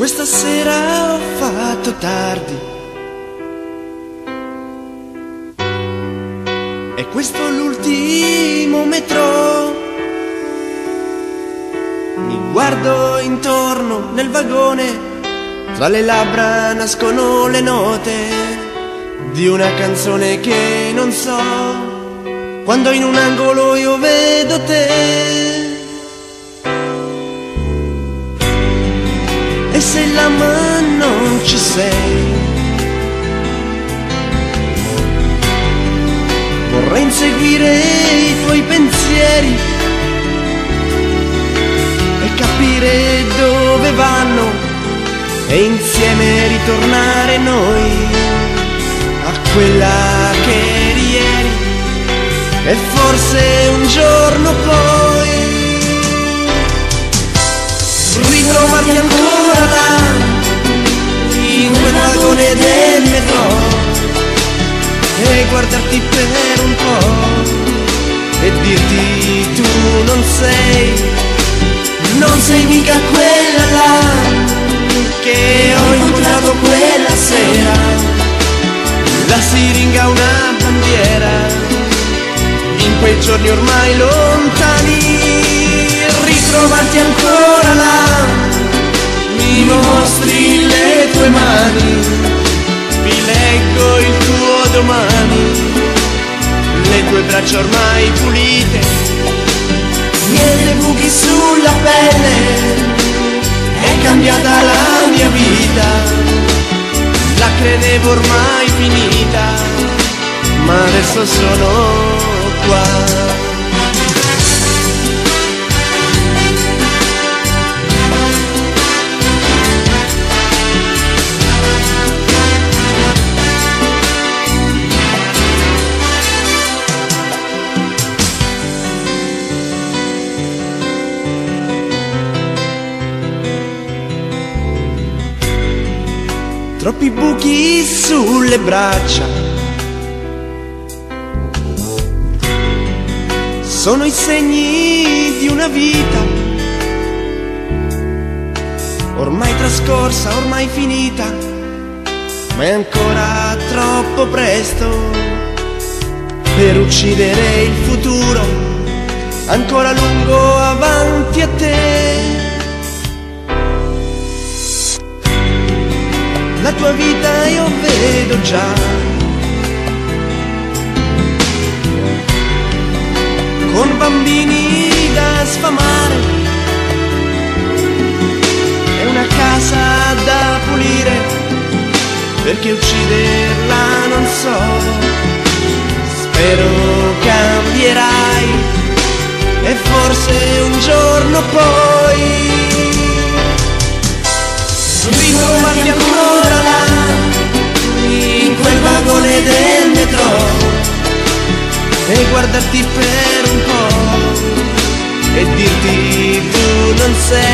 Questa sera ho fatto tardi e questo è l'ultimo metro. Mi guardo intorno nel vagone, tra le labbra nascono le note di una canzone che non so, quando in un angolo io vedo te. E se là ma non ci sei, vorrei inseguire i tuoi pensieri e capire dove vanno e insieme ritornare noi a quella che eri ieri e forse un giorno poi ritrovarti ancora là in quel vagone del metro e guardarti per un po' e dirti tu non sei mica quella là che ho incontrato quella sera. La siringa una bandiera in quei giorni ormai lontani. Ritrovarti ancora là, mi mostri le tue mani, vi leggo il tuo domani, le tue braccia ormai pulite, niente buchi sulla pelle, è cambiata la mia vita, la credevo ormai finita, ma adesso sono qua. Troppi buchi sulle braccia, sono i segni di una vita ormai trascorsa, ormai finita, ma è ancora troppo presto per uccidere il futuro, ancora lungo avanti a te. La tua vita io vedo già, con bambini da sfamare e una casa da pulire, perché ucciderla non so. Spero cambierai e forse un giorno poi ritrovarti ancora là in quel vagone del metro e guardarti per un po' e dirti tu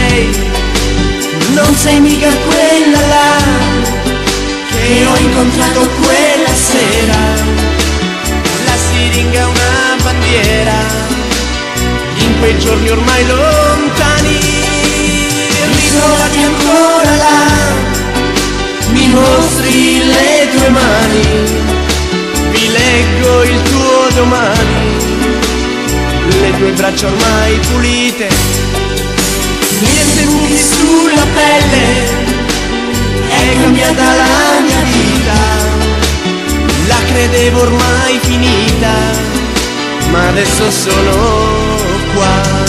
non sei mica quella là che ho incontrato quella sera. La siringa è una bandiera in quei giorni ormai lontani. Ritrovati ancora là, mi mostri le tue mani, vi leggo il tuo domani, le tue braccia ormai pulite, niente buchi sulla pelle, è cambiata la mia vita, la credevo ormai finita, ma adesso sono qua.